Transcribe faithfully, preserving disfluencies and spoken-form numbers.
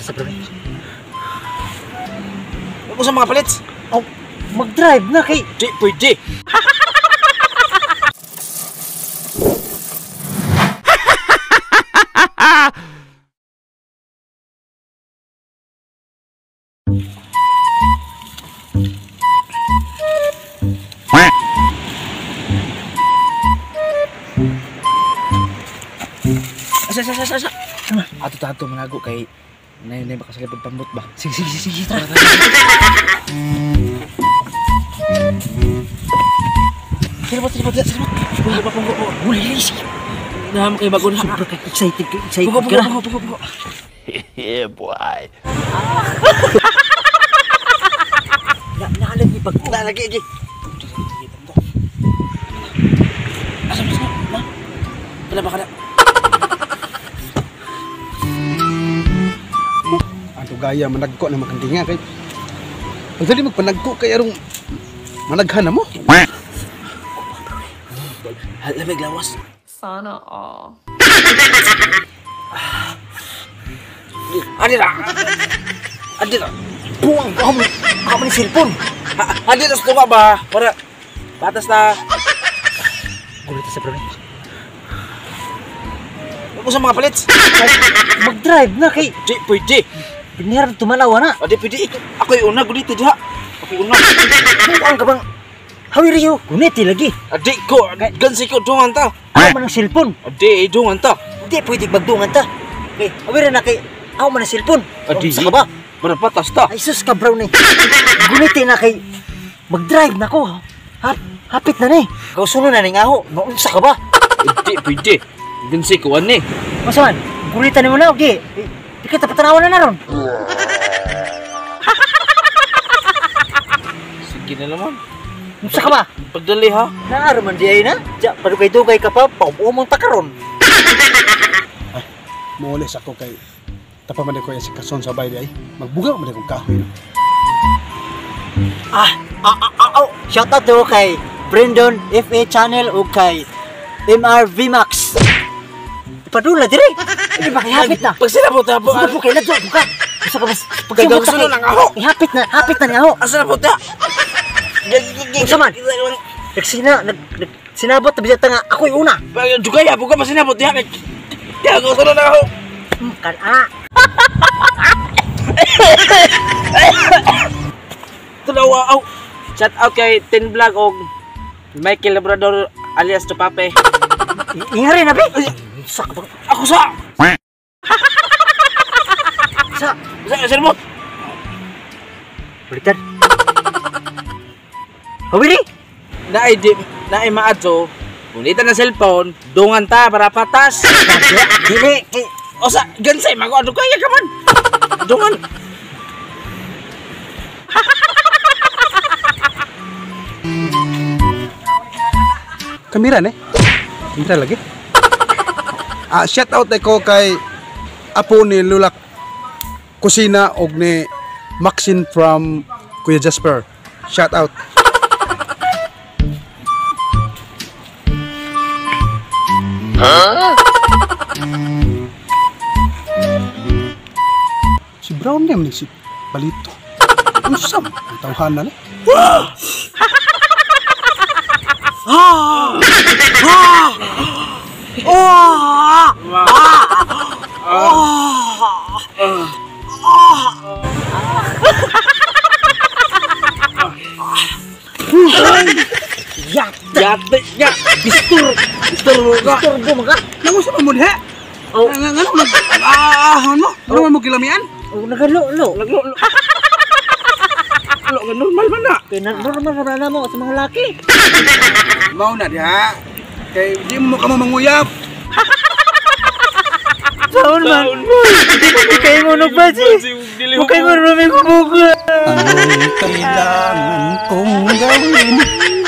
ka sa bro. Huwag mo sa mga palits. Oh, mag-drive na kay... Di, pwede. Asa, asa, asa, asa. Ato tato manago kay nay nay baka sa lipod pambot ba. Sige, sige, sige, tara. Silipot, silipot, silipot. Wala pa pang buko. Huli, sige. Naman kayo bago na. Bro, excited ka, excited Buko, ka buko, na. buko, buko, buko. Yeah, boy. Na, naalag ni bag. Na, lagi, lagi. Asa, asa, ma? Wala ba ka na? Ato gaya managko na makandinga kay. Ang dali magpanagko kay arong managhan na mo. Lamig lawas. Sana all. Adi na. Adi na. Buang, ako mo, ako mo ni cellphone. Adi na sa ba? Para patas na. Gulit sa bro. Huwag mo sa mga palits. Mag-drive na kay... Di, pwede. Pinihar tumalawa na. Adi, pwede. Ako yung una, guliti diha. Ako yung una. Buang ka bang... Hawiri yo, guniti lagi. Adi ko, gansi ko, dungan ta. Ako man ang cellphone. Adi, dungan ta. Hindi pwede magdungan ta. Kay, hawiri na kay... Ako man ang cellphone. Adi, Sa ka ba? para patas ta. Ay sus ka bro ni. Guniti na kay... Mag-drive na ko. Hap, hapit na ni. Kausuno na ning aho. Naunsa ka ba? Adi, pwede. Gansi ko, ani. Masaman, gulitan mo na, okay? Di kita patanawan na naron. Sige na naman. Unsa ka ba? Pagdali ha. Naaro man di ay na. Diya, padugay-dugay ka pa, paupo mong takaron. Muulis ako kay tapaman ko sa kason sa bahay ay. Magbuga man akong kahoy. Ah, ah, ah, ah, oh. Shout out to kay Brandon F A Channel o kay M R V Max. Padula dire. Hindi ba ihapit na? Pag sinabot ha, Buka po kayo na dyan, buka. Gusto ka mas Gagawin sunod ng aho. Ihapit na, hapit na ni aho. asa na po ta? Unsa man? Nagsina, nag, nag, sinabot na bisita nga, ako yung una. Juga ya, buka pa sinabot diha. Ya, ko sunod ng aho. Hmm, kan ah. Tulawa, aw. Shout out kay Tin Vlog o Michael Labrador alias Tupape. Ingari na, be. Sak bang. Ako sa! Sa. Sa, sa remote! Balikan. Hawili. Naay di, naay maadto. Unitan na cellphone, dungan ta para patas. Dili. Kay, O sa, gansay, mago ano kaya ka man. Dungan. Kamera ni. Kamera lagi. Ah, shout out ko kay apo ni Lulak Kusina og ni Maxine from Kuya Jasper. Shout out. Huh? Si Brown niya man si Balito. Ano sam? Ang tawhan na ni. ah! Ah! Oh! Yate! Yate, ya, bistur. Bistur mo ka. Turbo mo ka? Namo sa pamudhe. Oh, Nga nga mag ah mo. Ano mo kilamian? oh nagalo-lo. Laglo, lo. Lo, normal man na. Kaya normal na na mo sa mga laki. Mao na diha. Kay di mo ka manguyap. Saon man. Hindi mo kayo mo nagbaji. Bukay mo ruming buka. Anong kailangan kong gawin